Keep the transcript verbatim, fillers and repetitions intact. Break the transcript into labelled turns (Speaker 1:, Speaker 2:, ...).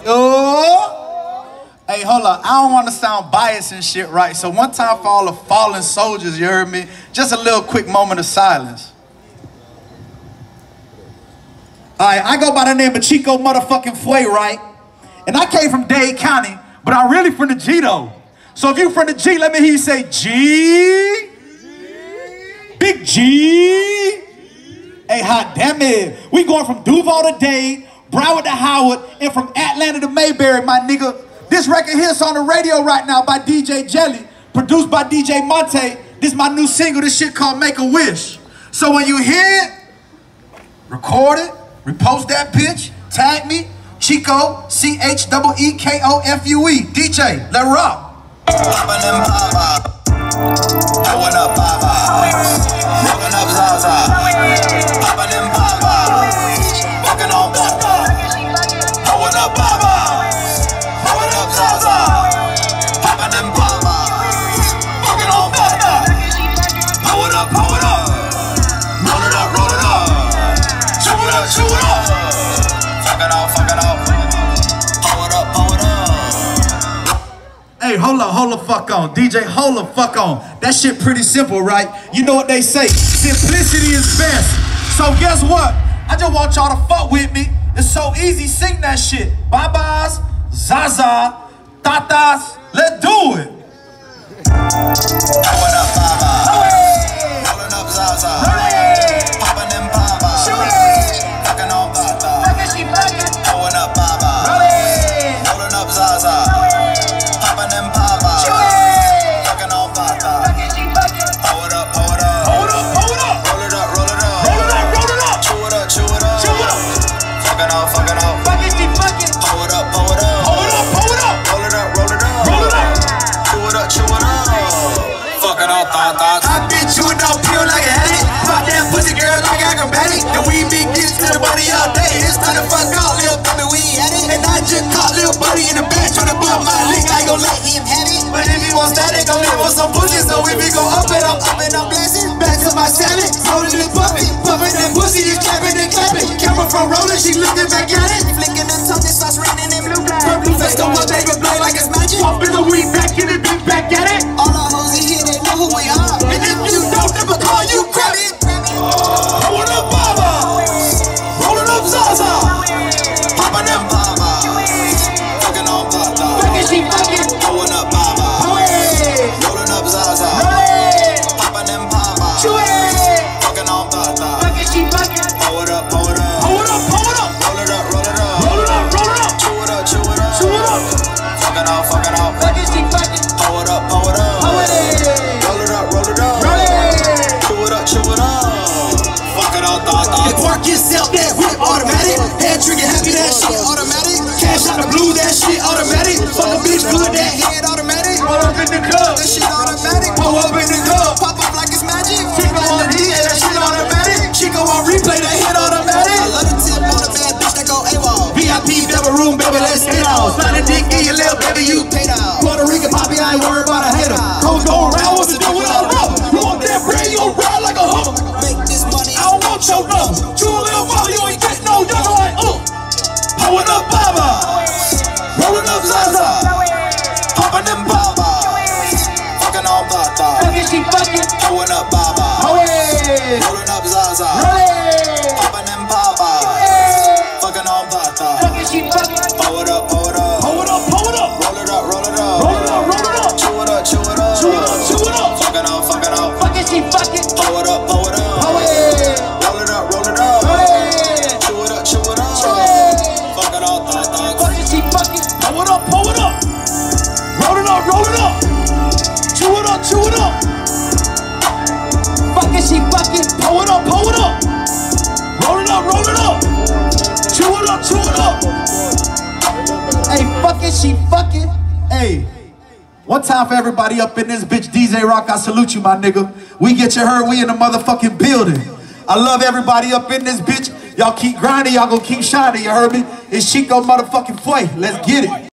Speaker 1: Oh. Hey, hold up. I don't want to sound biased and shit, right? So one time for all the fallen soldiers, you heard me? Just a little quick moment of silence. All right, I go by the name of Chico motherfucking Fue, right? And I came from Dade County, but I'm really from the G, though. So if you from the G, let me hear you say G. Big G. Hey, hot damn it. We going from Duval to Dade, Broward to Howard, and from Atlanta to Mayberry, my nigga. This record here's on the radio right now by D J Jelly, produced by D J Monte. This is my new single, this shit called Make a Wish. So when you hear it, record it, repost that bitch, tag me, Chico, C H E E K O F U E. D J, let rock.
Speaker 2: Poppin' them Baba, throwing up Baba, rolling up Zaza, poppin' them Baba, walking on Baba, throwing up Baba, rolling up Zaza, poppin' them Baba, walking on Baba, pull it up, pull it up, roll it up, roll it up, chew it up, chew it up, fuck it out, fuck it out, pull it up, pull it up.
Speaker 1: Hey, hold up, hold the fuck on. D J, hold the fuck on. That shit pretty simple, right? You know what they say, simplicity is best. So guess what? I just want y'all to fuck with me. It's so easy, sing that shit. Babas, Zaza, Tatas, let's do it.
Speaker 2: Rolling up Baba, rolling up Zaza, popping them Baba, fucking on Baba, rolling up Baba, rolling up Zaza, popping them Baba, fucking on Baba, hold up, hold up, hold up, hold up, roll it up, roll it up, roll it up, roll it up, chew it up, chew it up, chew it up, fucking on, fucking on, hold up, hold up, hold up, hold up, roll it up, roll it up, roll it up, chew it up, chew it up. Fucking all thought thoughts. I been chewing on pill like a addict. Fuck that pussy girl like acrobatic. And we be getting to the body all day. It's time to fuck out, little baby, we at it. And I just caught little buddy in the back trying to bump my lick. I gon' let him have it. But if he wants that, they gon' live on some pussy. So if he go up and I'm up and I'm blasting, back to my salad, rolling and puffing, puffing that pussy, is clapping and clapping. Camera from rolling, she looking back at it. Flicking the tongue, it starts raining in blue black. Purple face, don't want baby blow like it's magic. Pumping the weed back in it, big back at it. All our hoes in here, they know who we are. And if you don't, never call you grab it. Rolling up Baba, rolling up Zaza, popping them Baba, fucking on Baba, rolling up Baba, rolling up Zaza, popping them Baba, fucking on Baba, pull it up, pull it up, pull it up, pull it up, roll it up, roll it up, roll it up, roll it up, chew it up, chew it up, chew it up, fucking on, fucking on, pull it up, pull it up, roll it up, roll it up, chew it up, chew it up. If work yourself, that whip automatic. Head trigger happy, that shit automatic. Cash out the blue, that shit automatic. Fuck a bitch good, that head automatic. Roll up in the club, that shit automatic. Pull up in the club, pop up like it's magic. Chico on the head, that shit automatic. Chico on replay, that head automatic. I love the tip on a bad bitch that go AWOL. V I P, double room, baby, let's get off. Slide a dick in your little baby, you paid off. Puerto Rican poppy, I ain't worried about a hater. Cold go around, what's to do with a rubber? You want that bread, you gon' ride like a hummer. Make this money, I don't want your number. True little mother, you ain't get no younger like, uh. Pulling up Baba, rolling up Zaza, popping them Baba, fucking on Baba, pulling up Baba, rolling up Zaza, popping them Baba, fucking on Baba, pull it up, pull it up, pull it up, pull it up, roll it up, roll it up, roll it up, roll it up, chew it up, chew it up, chew it up, chew it up, fucking on, fucking on, fucking she fucking, pull it up, pull it up, roll it up, roll it up, chew it up, chew it up, fucking all thought thoughts, fucking she fucking, pull it up, pull it up, roll it up, roll it up, chew it up, chew it up, fucking she fucking, pull it up, pull it up, roll it up, roll it up, chew it up, chew it up. Hey, fucking she fucking, hey. One time for everybody up in this bitch, D J Rock, I salute you, my nigga. We get you heard, we in the motherfucking building. I love everybody up in this bitch. Y'all keep grinding, y'all gonna keep shining, you heard me? It's Chico motherfucking Fue. Let's get it.